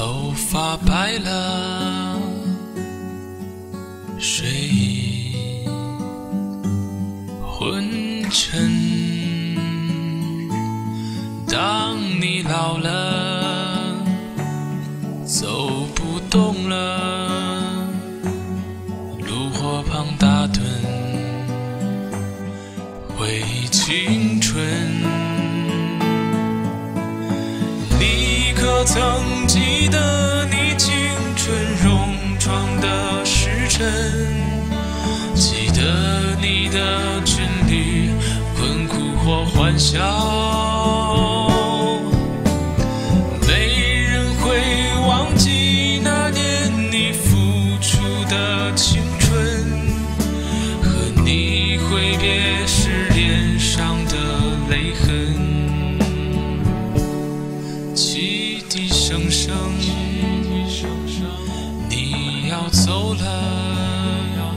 头发白了，睡意昏沉。当你老了，走不动了，炉火旁打盹，回忆青春。你可曾记得你青春戎闯的时辰？记得你的军旅困苦或欢笑？没人会忘记那年你付出的青春，和你挥别时脸上的泪痕。汽笛声声，你要走了，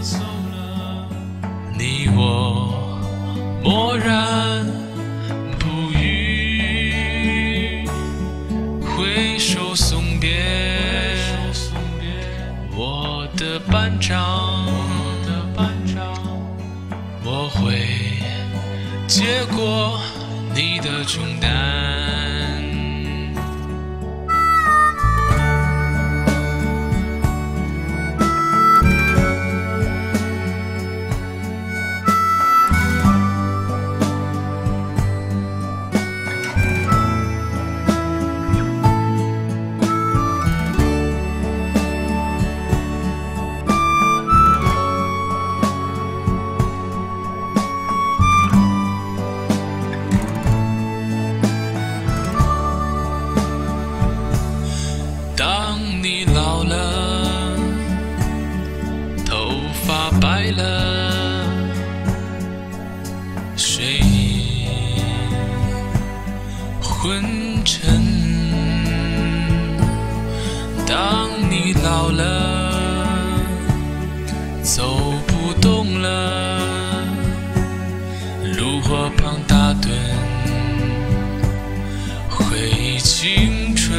你我默然不语，挥手送别。我的班长，我会接过你的重担。当你老了，头发白了，睡意昏沉。当你老了，走不动了，炉火旁打盹，回忆青春。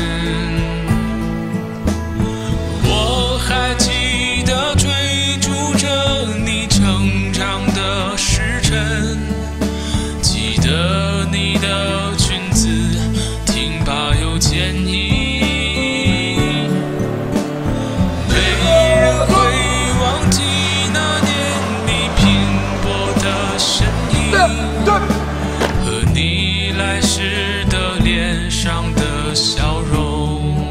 还记得追逐着你成长的时辰，记得你的裙子挺拔又坚毅。没人会忘记那年你拼搏的身影，和你来时的脸上的笑容。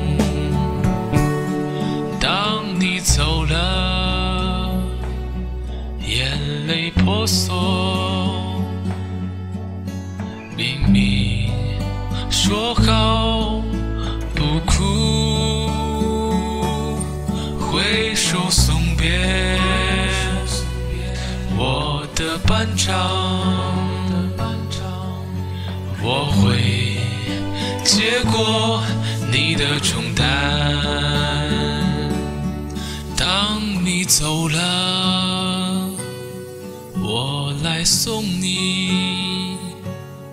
走了，眼泪婆娑，明明说好不哭，挥手送别。我的班长，我会接过你的重担。当你走了，我来送你，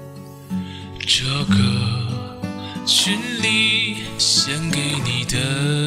这个群里献给你的